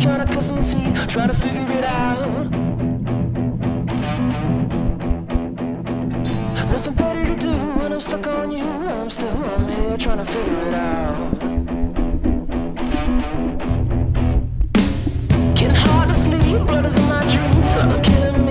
trying to cut some teeth, trying to figure it out. Nothing better to do when I'm stuck on you. I'm here trying to figure it out. Getting hard to sleep, blood is in my dreams. Love is killing me.